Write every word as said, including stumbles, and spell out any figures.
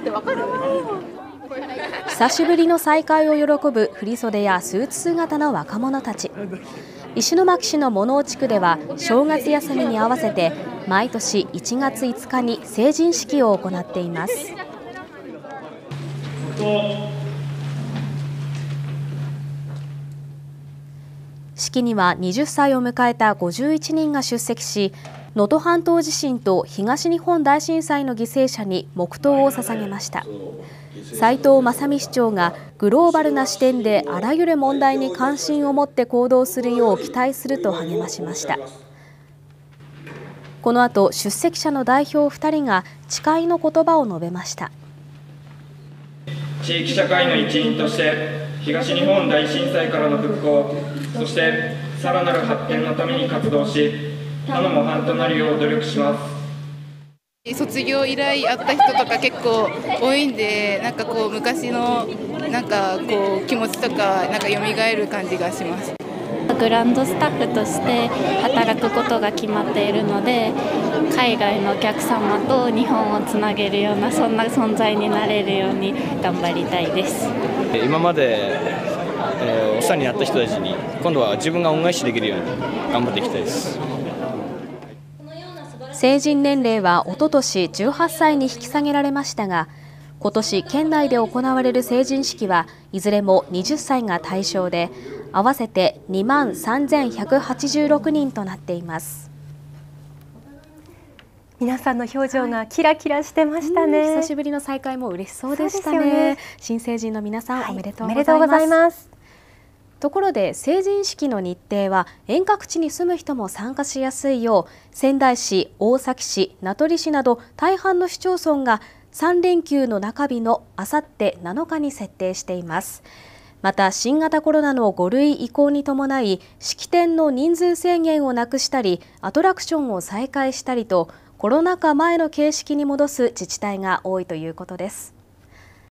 久しぶりの再会を喜ぶ振袖やスーツ姿の若者たち。石巻市の物尾地区では正月休みに合わせて毎年いちがついつかに成人式を行っています。式にははたちを迎えたごじゅういちにんが出席し、能登半島地震と東日本大震災の犠牲者に黙祷を捧げました。斉藤正美市長がグローバルな視点であらゆる問題に関心を持って行動するよう期待すると励ましました。この後、出席者の代表ふたりが誓いの言葉を述べました。 地域社会の一員として東日本大震災からの復興、そしてさらなる発展のために活動し、他の模範となるよう努力します。 卒業以来会った人とか結構多いんで、なんかこう昔のなんかこう気持ちとかなんか蘇る感じがします。 グランドスタッフとして働くことが決まっているので、海外のお客様と日本をつなげるようなそんな存在になれるように頑張りたいです。 今まで、えー、お世話になった人たちに今度は自分が恩返しできるように頑張っていきたいです。 成人年齢はおととしじゅうはっさいに引き下げられましたが、今年県内で行われる成人式はいずれもはたちが対象で、合わせてにまんさんぜんひゃくはちじゅうろくにんとなっています。 皆さんの表情がキラキラしてましたね。 久しぶりの再会も嬉しそうでしたね。ね、新成人の皆さん、はい、おめでとうございます。ところで成人式の日程は遠隔地に住む人も参加しやすいよう、仙台市、大崎市、名取市など大半の市町村がさんれんきゅうの中日のあさってなのかに設定しています。また新型コロナのごるい移行に伴い、式典の人数制限をなくしたりアトラクションを再開したりとコロナ禍前の形式に戻す自治体が多いということです。